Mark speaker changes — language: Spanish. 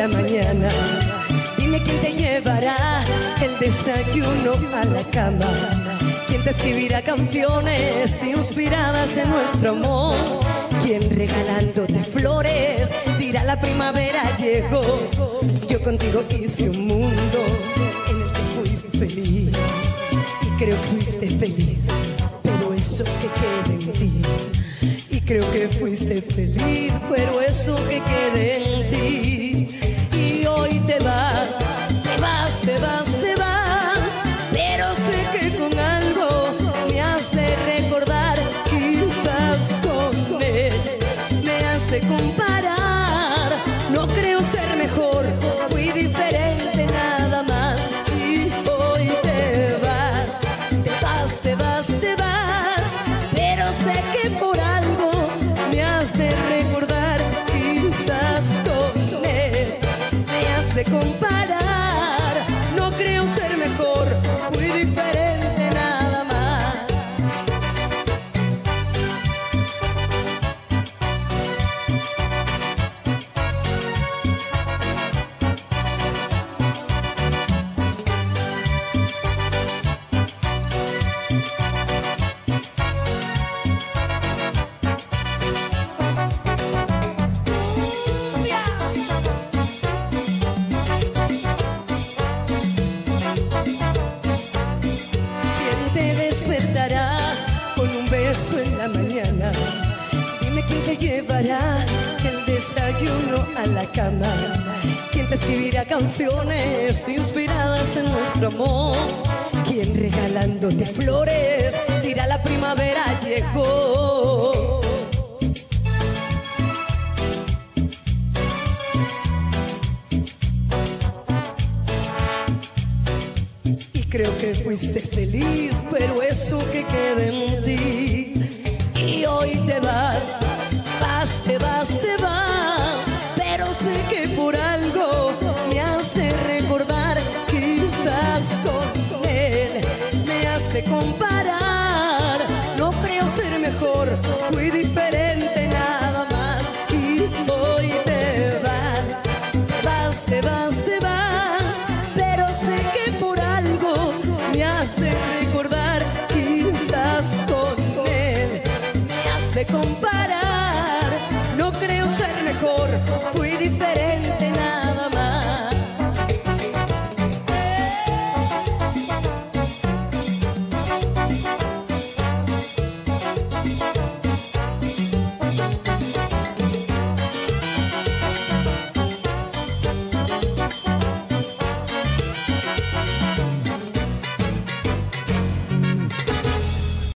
Speaker 1: la mañana. Dime quién te llevará el desayuno a la cama. ¿Quién te escribirá canciones inspiradas en nuestro amor? ¿Quién regalándote flores dirá la primavera llegó? Yo contigo hice un mundo en el que fui feliz. Y creo que fuiste feliz, pero eso que quede en ti. Y creo que fuiste feliz, pero eso que quede en ti. Y hoy te vas, te vas, te vas, te vas. Pero sé que con algo me has de recordar. Quizás con él me has de comparar. No creo ser mejor, fui diferente nada más. Y hoy te vas, te vas, te vas, te vas. Pero sé que por algo me has de recordar. Quizás con él me has de comparar. No creo ser mejor, fui diferente nada más. Con un beso en la mañana. Dime quién te llevará el desayuno a la cama. Quién te escribirá canciones inspiradas en nuestro amor. Quién regalándote flores dirá la primavera llegó. Creo que fuiste feliz, pero eso que queda en ti. Y hoy te vas, vas, te vas, te vas. Pero sé que por algo me hace recordar. Quizás con él me hace comparar. No creo ser mejor, fui diferente nada más. Y hoy te vas, vas, te vas, te vas. Pero sé que por algo me has de recordar. Quizás con él me has de comparar. No creo ser mejor, fui